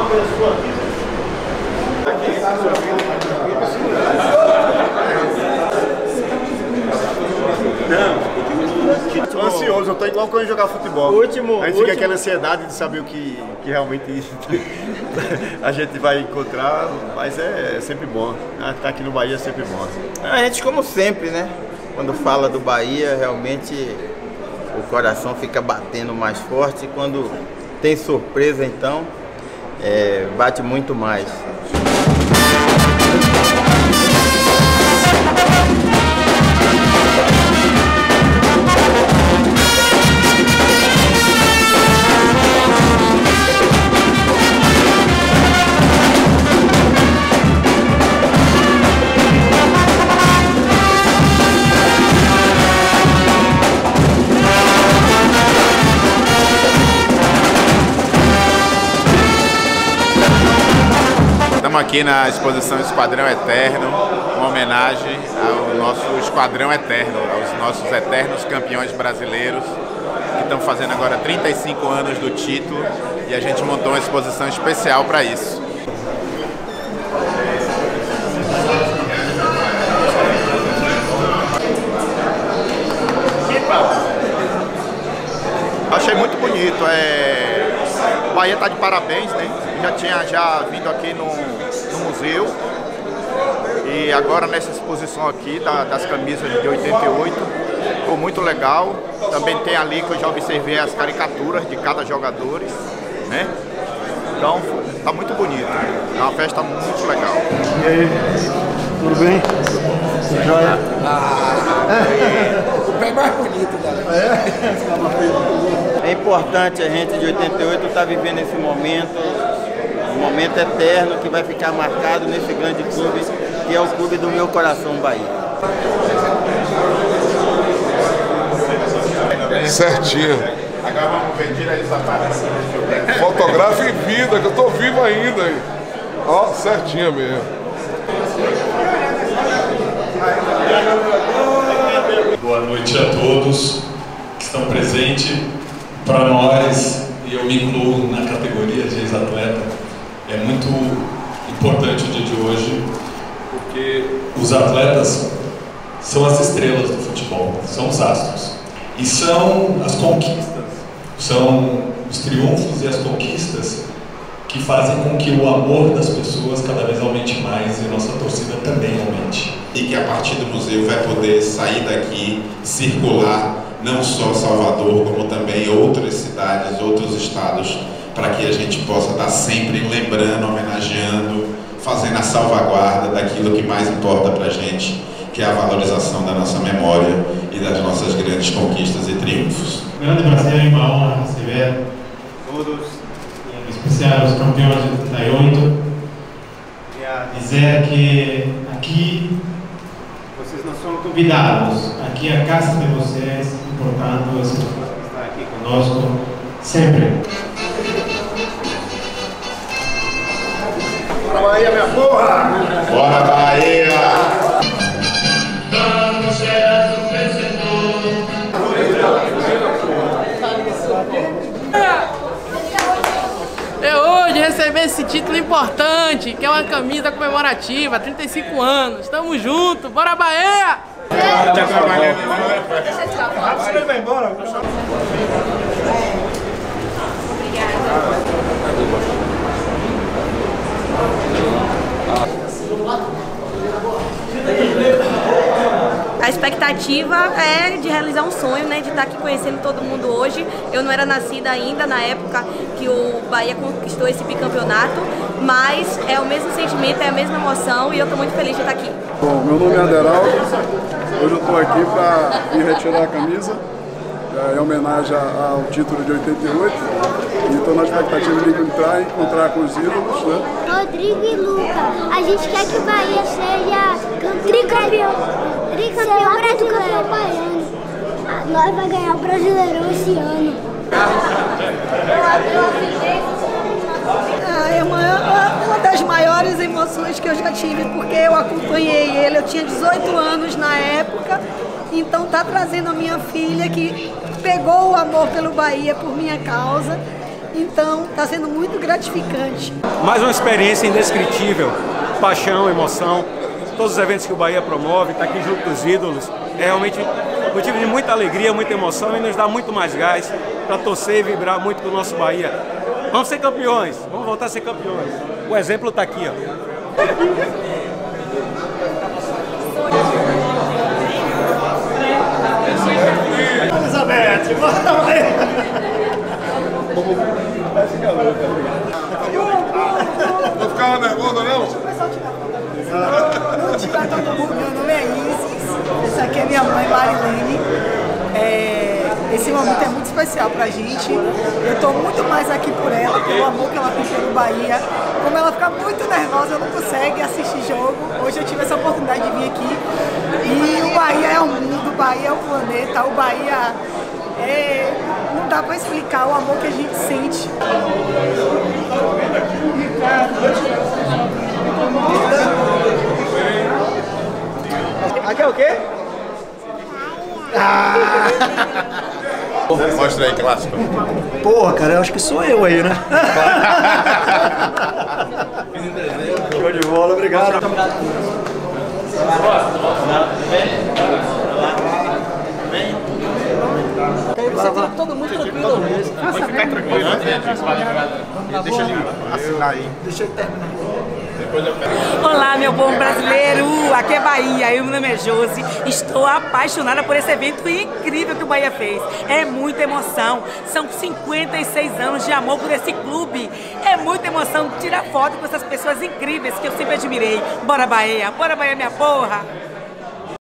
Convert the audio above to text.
Tô ansioso, eu tô igual quando eu jogar futebol. A gente fica aquela ansiedade de saber o que realmente a gente vai encontrar, mas é sempre bom. Estar aqui no Bahia é sempre bom. A gente, como sempre, né? Quando fala do Bahia, realmente o coração fica batendo mais forte. E quando tem surpresa, então, bate muito mais. Estamos aqui na exposição Esquadrão Eterno, uma homenagem ao nosso Esquadrão Eterno, aos nossos eternos campeões brasileiros, que estão fazendo agora 35 anos do título, e a gente montou uma exposição especial para isso. Achei muito bonito. O Bahia está de parabéns, né? Já tinha vindo aqui no museu, e agora nessa exposição aqui das camisas de 88, ficou muito legal. Também tem ali que eu já observei as caricaturas de cada jogador, né? Então tá muito bonito, é uma festa muito legal. E aí, tudo bem? Joia? O pé mais bonito da É importante a gente de 88 estar vivendo esse momento, um momento eterno que vai ficar marcado nesse grande clube, que é o clube do meu coração, Bahia. Certinho. Agora vamos ver, tira essa parte. Fotografa em vida, que eu tô vivo ainda aí. Ó, certinho mesmo. Boa noite a todos que estão presentes. Para nós, e eu me incluo na categoria de ex-atleta, é muito importante o dia de hoje, porque os atletas são as estrelas do futebol, são os astros. E são as conquistas, são os triunfos e as conquistas que fazem com que o amor das pessoas cada vez aumente mais e a nossa torcida também aumente. E que a partir do museu vai poder sair daqui, circular, não só Salvador, como também outras cidades, outros estados, para que a gente possa estar sempre lembrando, homenageando, fazendo a salvaguarda daquilo que mais importa para a gente, que é a valorização da nossa memória e das nossas grandes conquistas e triunfos. Grande prazer e uma honra receber todos, em especial os campeões de 88. Queria dizer que aqui vocês não são convidados, aqui é a casa de vocês, portanto, vocês podem estar aqui conosco sempre. Bora Bahia, minha porra! Bora Bahia! É hoje receber esse título importante, que é uma camisa comemorativa, 35 anos. Tamo junto, bora Bahia! Você vai embora? A expectativa é de realizar um sonho, né, de estar aqui conhecendo todo mundo hoje. Eu não era nascida ainda na época que o Bahia conquistou esse bicampeonato, mas é o mesmo sentimento, é a mesma emoção e eu estou muito feliz de estar aqui. Bom, meu nome é Aderaldo, hoje eu estou aqui para vir retirar a camisa, em homenagem ao título de 88, e estou na expectativa de entrar e encontrar com os ídolos, né? Rodrigo e Luca, a gente quer que o Bahia seja tricampeão baiano. Nós vamos ganhar o Brasileirão esse ano. É uma das maiores emoções que eu já tive, porque eu acompanhei ele, eu tinha 18 anos na época, então tá trazendo a minha filha que pegou o amor pelo Bahia por minha causa, Então, está sendo muito gratificante. Mais uma experiência indescritível, paixão, emoção, todos os eventos que o Bahia promove, estar aqui junto dos ídolos, é realmente motivo de muita alegria, muita emoção e nos dá muito mais gás para torcer e vibrar muito com o nosso Bahia. Vamos ser campeões, vamos voltar a ser campeões. O exemplo está aqui, ó. Elizabeth, Não ficava nervosa, não? Bom dia a todo mundo, meu nome é Isis, essa aqui é minha mãe Marilene. Esse momento é muito especial pra gente. Eu estou muito mais aqui por ela, pelo amor que ela tem pelo Bahia. Como ela fica muito nervosa, não consegue assistir jogo. Hoje eu tive essa oportunidade de vir aqui. E o Bahia é o mundo, o Bahia é o planeta, o Bahia não dá pra explicar o amor que a gente sente. Aqui é o quê? Mostra aí, clássico. Porra, cara, eu acho que sou eu aí, né? Show de bola, obrigado. Você tá todo mundo tranquilo mesmo. Pode ficar tranquilo, deixa ele assinar aí. Deixa eu terminar. Olá, meu povo brasileiro, aqui é Bahia, meu nome é Josi, estou apaixonada por esse evento incrível que o Bahia fez, é muita emoção, são 56 anos de amor por esse clube, é muita emoção tirar foto com essas pessoas incríveis que eu sempre admirei. Bora Bahia, minha porra!